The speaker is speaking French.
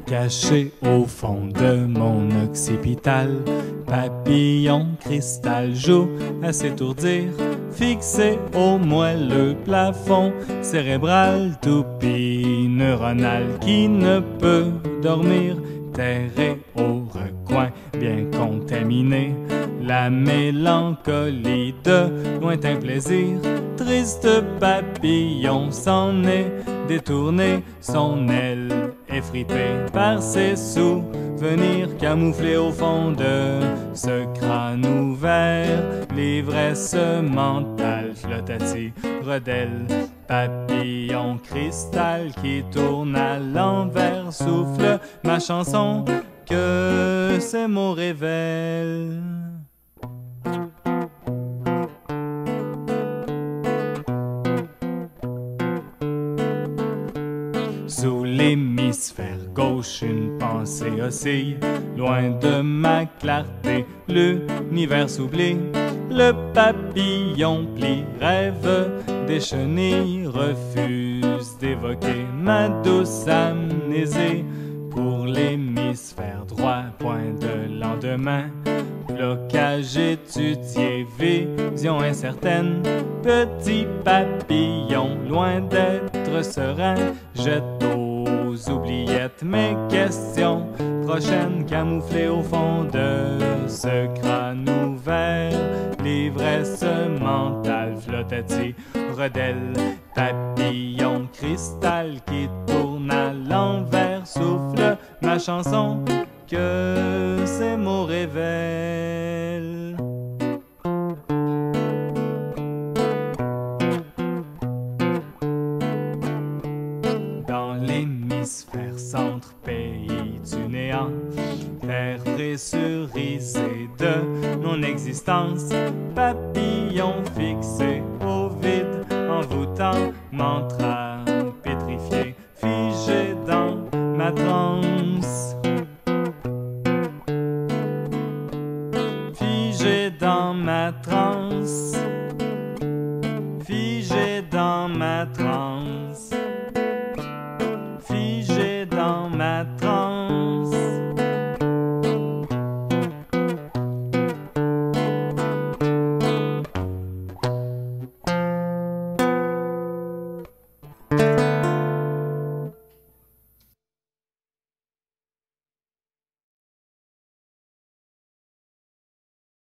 Caché au fond de mon occipital, papillon cristal joue à s'étourdir, fixé au moelleux plafond cérébral, toupie neuronale qui ne peut dormir, terré au recoin bien contaminé, la mélancolie de lointain plaisir, triste papillon s'en est détourné, son aile effritée par ses souvenirs, camouflés au fond de ce crâne ouvert, l'ivresse mentale, flottati, redelle, papillon cristal qui tourne à l'envers, souffle ma chanson que ces mots révèlent. Sous l'hémisphère gauche, une pensée oscille, loin de ma clarté, l'univers s'oublie. Le papillon plie, rêve des chenilles, refuse d'évoquer ma douce amnésie. Pour l'hémisphère droit, point de lendemain, blocage étudié, vision incertaine, petit papillon, loin d'être serein, jette aux oubliettes mes questions prochaines, camouflées au fond de ce crâne ouvert, l'ivresse mentale, flottati, redelle, papillon cristal qui tourne à l'envers, souffle ma chanson que ces mots révèlent. Dans l'hémisphère centre, pays du néant, terre pressurisée de non-existence, papillon fixé au vide, envoûtant, mantra pétrifié, figé dans ma transe. Figé dans ma transe.